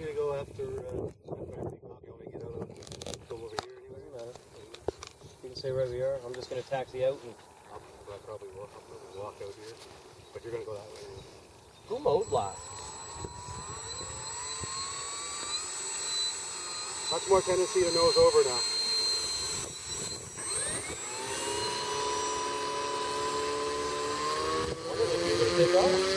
you to go after everything? I'll be able to get out of go over here anyway. You can stay right where you are. I'm just going to taxi out and I'll probably walk out here, but you're going to go that way. who mowed last? Much more tendency to nose over now. What is it? You're going to take off?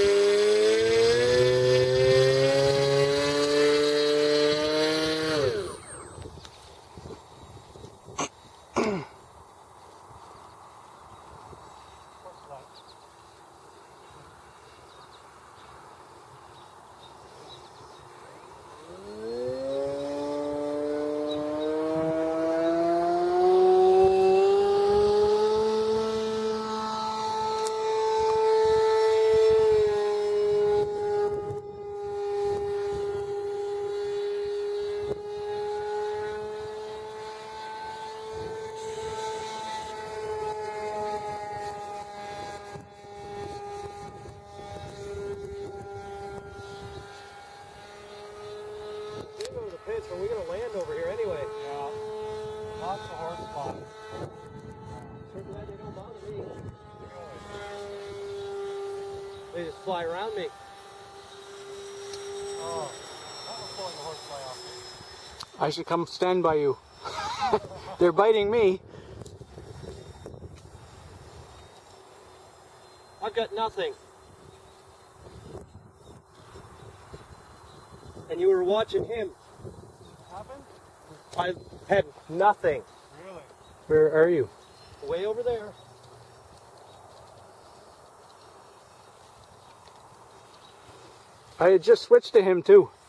But we're going to land over here anyway. Yeah. Lots of hard spots. Sure glad they don't bother me. They just fly around me. Oh, that was pulling the horsefly off. I should come stand by you. They're biting me. I've got nothing. And you were watching him. Happened? I had nothing. Really? Where are you? Way over there. I had just switched to him too.